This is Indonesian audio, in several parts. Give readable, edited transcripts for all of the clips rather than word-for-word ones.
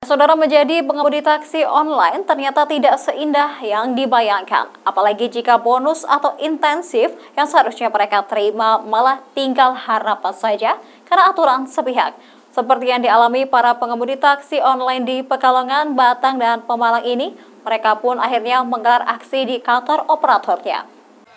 Saudara, menjadi pengemudi taksi online ternyata tidak seindah yang dibayangkan. Apalagi jika bonus atau intensif yang seharusnya mereka terima malah tinggal harapan saja karena aturan sepihak. Seperti yang dialami para pengemudi taksi online di Pekalongan, Batang, dan Pemalang ini, mereka pun akhirnya menggelar aksi di kantor operatornya.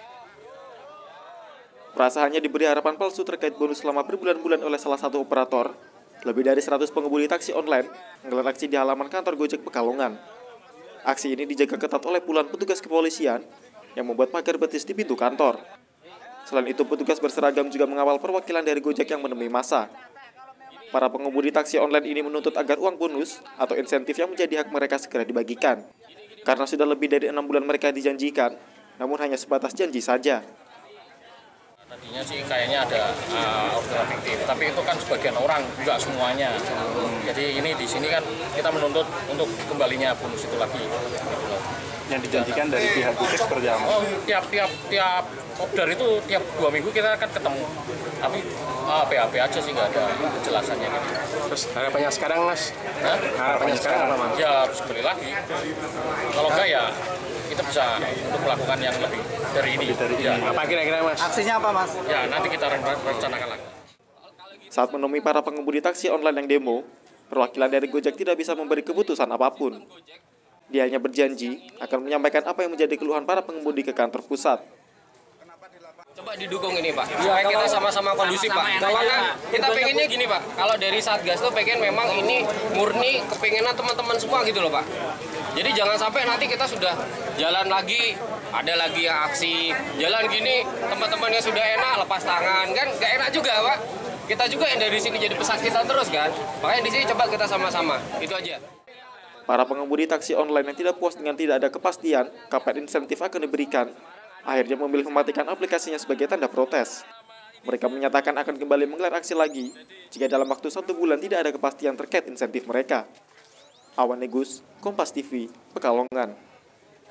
Merasa hanya diberi harapan palsu terkait bonus selama berbulan-bulan oleh salah satu operator, lebih dari 100 pengemudi taksi online menggelar aksi di halaman kantor Gojek Pekalongan. Aksi ini dijaga ketat oleh puluhan petugas kepolisian yang membuat pagar betis di pintu kantor. Selain itu, petugas berseragam juga mengawal perwakilan dari Gojek yang menemui massa. Para pengemudi taksi online ini menuntut agar uang bonus atau insentif yang menjadi hak mereka segera dibagikan. Karena sudah lebih dari 6 bulan mereka dijanjikan, namun hanya sebatas janji saja. Tadinya sih kayaknya ada orderan fiktif, tapi itu kan sebagian orang, nggak semuanya. Jadi ini di sini kan kita menuntut untuk kembalinya bonus itu lagi. Yang dijanjikan dari pihak Gojek seperti apa? Oh, tiap order itu tiap 2 minggu kita akan ketemu. Tapi PHP aja sih, nggak ada penjelasannya. Terus harapannya sekarang, Mas? Hah? Harapannya sekarang apa, Mas? Ya harus kembali lagi. Kalau enggak ya kita bisa untuk melakukan yang lebih dari ini. Apa kira-kira, Mas? Aksinya apa, Mas? Ya nanti kita rencanakan lagi. Saat menemui para pengemudi taksi online yang demo, perwakilan dari Gojek tidak bisa memberi keputusan apapun. Dia hanya berjanji akan menyampaikan apa yang menjadi keluhan para pengemudi ke kantor pusat. Coba didukung ini, Pak, supaya kita sama-sama kondusif, Pak. Kalau kita pengennya gini, Pak, kalau dari Satgas tuh pengen memang ini murni kepengenan teman-teman semua gitu loh, Pak. Jadi jangan sampai nanti kita sudah jalan lagi, ada lagi yang aksi, jalan gini, teman-temannya sudah enak, lepas tangan, kan nggak enak juga, Pak. Kita juga yang dari sini jadi pesan kita terus, kan. Makanya di sini coba kita sama-sama, itu aja. Para pengemudi taksi online yang tidak puas dengan tidak ada kepastian kapan insentif akan diberikan, akhirnya memilih mematikan aplikasinya sebagai tanda protes. Mereka menyatakan akan kembali menggelar aksi lagi jika dalam waktu 1 bulan tidak ada kepastian terkait insentif mereka. Awan Negus, Kompas TV, Pekalongan.